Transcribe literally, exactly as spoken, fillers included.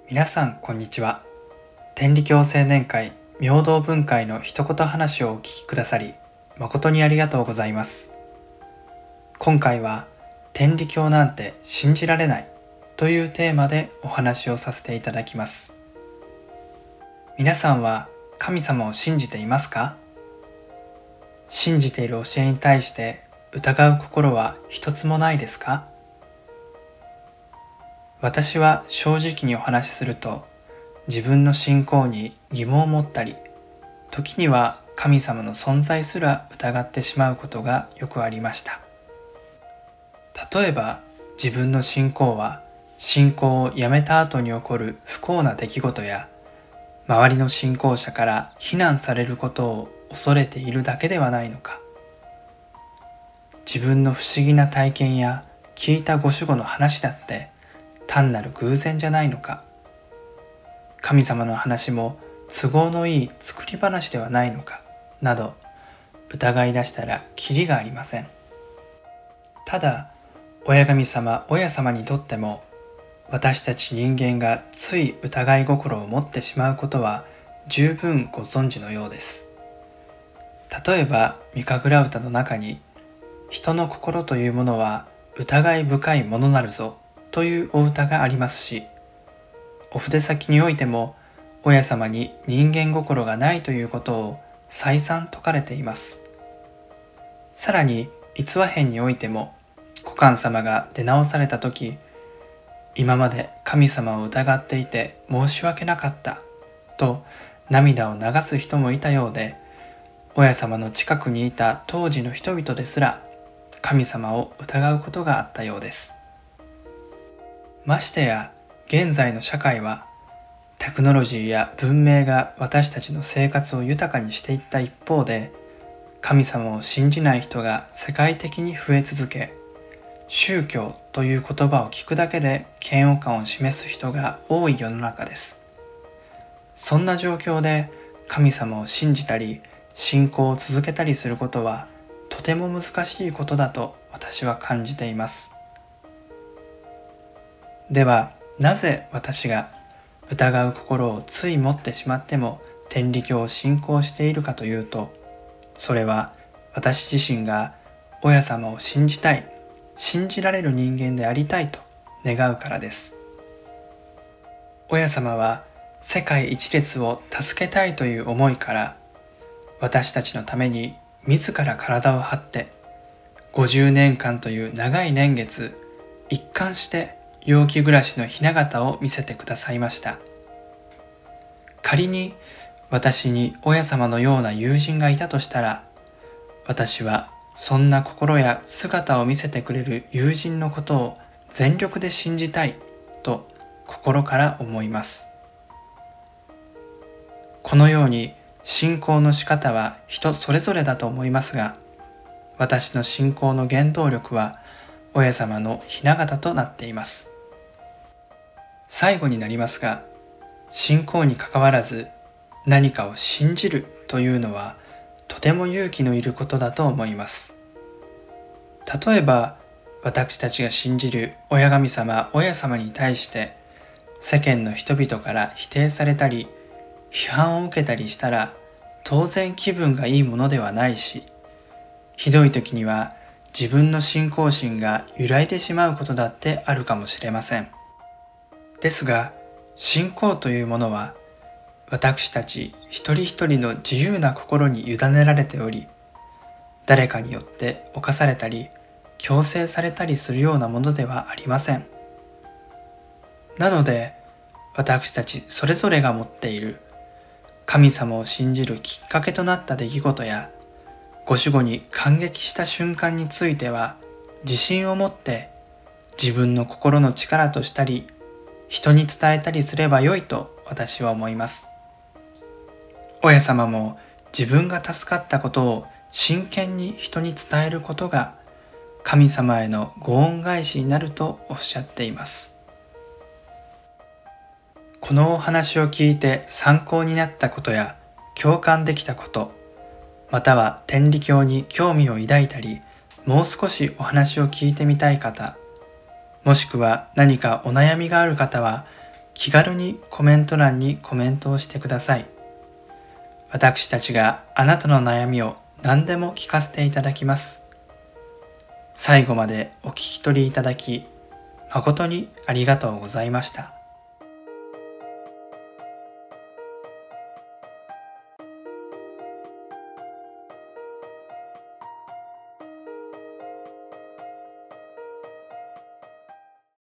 皆さんこんにちは。天理教青年会明道文会の一言話をお聞きくださり誠にありがとうございます。今回は天理教なんて信じられないというテーマでお話をさせていただきます。皆さんは神様を信じていますか？信じている教えに対して疑う心は一つもないですか？私は正直にお話しすると、自分の信仰に疑問を持ったり、時には神様の存在すら疑ってしまうことがよくありました。例えば、自分の信仰は信仰をやめた後に起こる不幸な出来事や、周りの信仰者から非難されることを恐れているだけではないのか。自分の不思議な体験や聞いたご守護の話だって単なる偶然じゃないのか。神様の話も都合のいい作り話ではないのかなど、疑い出したらキリがありません。ただ、親神様親様にとっても、私たち人間がつい疑い心を持ってしまうことは十分ご存知のようです。例えば御神楽歌の中に、人の心というものは疑い深いものなるぞというお歌がありますし、お筆先においても親様に人間心がないということを再三説かれています。さらに逸話編においても、小官様が出直された時、今まで神様を疑っていて申し訳なかったと涙を流す人もいたようで、親様の近くにいた当時の人々ですら神様を疑うことがあったようです。ましてや現在の社会は、テクノロジーや文明が私たちの生活を豊かにしていった一方で、神様を信じない人が世界的に増え続け、宗教という言葉を聞くだけで嫌悪感を示す人が多い世の中です。そんな状況で神様を信じたり信仰を続けたりすることはとても難しいことだと私は感じています。では、なぜ私が疑う心をつい持ってしまっても天理教を信仰しているかというと、それは私自身が親様を信じたい、信じられる人間でありたいと願うからです。親様は世界一列を助けたいという思いから、私たちのために自ら体を張ってごじゅうねんかんという長い年月、一貫して陽気暮らしの雛形を見せてくださいました。仮に私に親様のような友人がいたとしたら、私はそんな心や姿を見せてくれる友人のことを全力で信じたいと心から思います。このように信仰の仕方は人それぞれだと思いますが、私の信仰の原動力は親様の雛形となっています。最後になりますが、信仰にかかわらず何かを信じるというのはとても勇気のいることだと思います。例えば、私たちが信じる親神様親様に対して世間の人々から否定されたり批判を受けたりしたら、当然気分がいいものではないし、ひどい時には自分の信仰心が揺らいでしまうことだってあるかもしれません。ですが、信仰というものは私たち一人一人の自由な心に委ねられており、誰かによって侵されたり強制されたりするようなものではありません。なので、私たちそれぞれが持っている神様を信じるきっかけとなった出来事やご守護に感激した瞬間については、自信を持って自分の心の力としたり人に伝えたりすればよいと私は思います。親様も自分が助かったことを真剣に人に伝えることが神様へのご恩返しになるとおっしゃっています。このお話を聞いて参考になったことや共感できたこと、または天理教に興味を抱いたり、もう少しお話を聞いてみたい方、もしくは何かお悩みがある方は、 気軽にコメント欄にコメントをしてください。私たちがあなたの悩みを何でも聞かせていただきます。最後までお聞き取りいただき、誠にありがとうございました。